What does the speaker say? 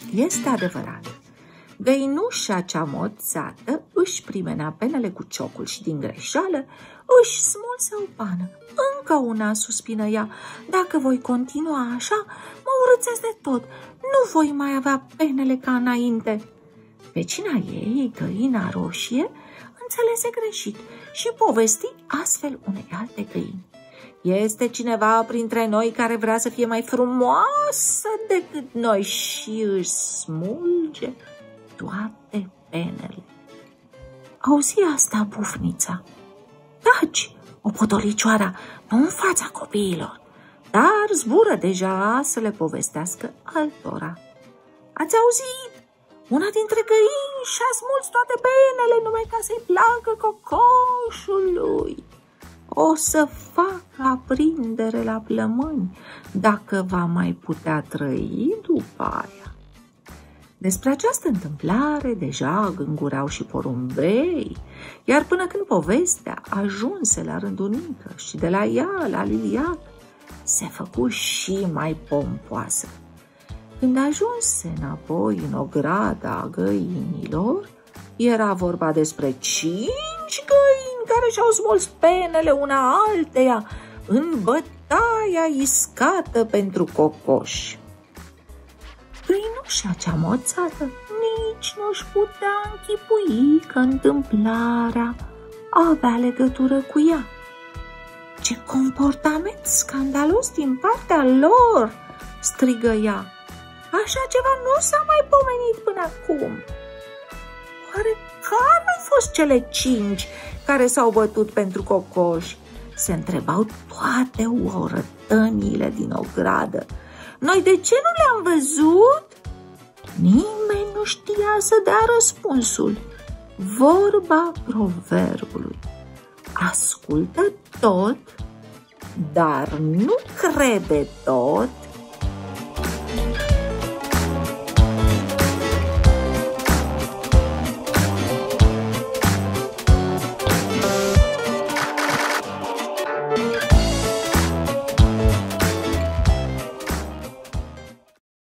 Este adevărat. Găinușa cea moțată își primena penele cu ciocul și din greșeală își smulse o pană. Încă una, suspină ea, dacă voi continua așa, mă urățesc de tot, nu voi mai avea penele ca înainte. Vecina ei, găina roșie, înțelese greșit și povesti astfel unei alte găini. Este cineva printre noi care vrea să fie mai frumoasă decât noi și își smulge toate penele. Auzi asta bufnița. Taci, o potolicioara, nu în fața copiilor, dar zbură deja să le povestească altora. Ați auzit? Una dintre găini și-a smuls toate penele numai ca să-i placă cocoșului. O să facă aprindere la plămâni dacă va mai putea trăi după aia. Despre această întâmplare deja gângureau și porumbei, iar până când povestea ajunse la rândunică și de la ea la Liliac, se făcu și mai pompoasă. Când ajunse înapoi în ograda găinilor, era vorba despre 5 găini care și-au smuls penele una alteia în bătaia iscată pentru cocoși. Găinușa cea moțată nici nu-și putea închipui că întâmplarea avea legătură cu ea. Ce comportament scandalos din partea lor, strigă ea. Așa ceva nu s-a mai pomenit până acum. Oare care au fost cele 5 care s-au bătut pentru cocoși? Se întrebau toate orătăniile din ogradă. Noi de ce nu le-am văzut? Nimeni nu știa să dea răspunsul. Vorba proverbului: ascultă tot, dar nu crede tot,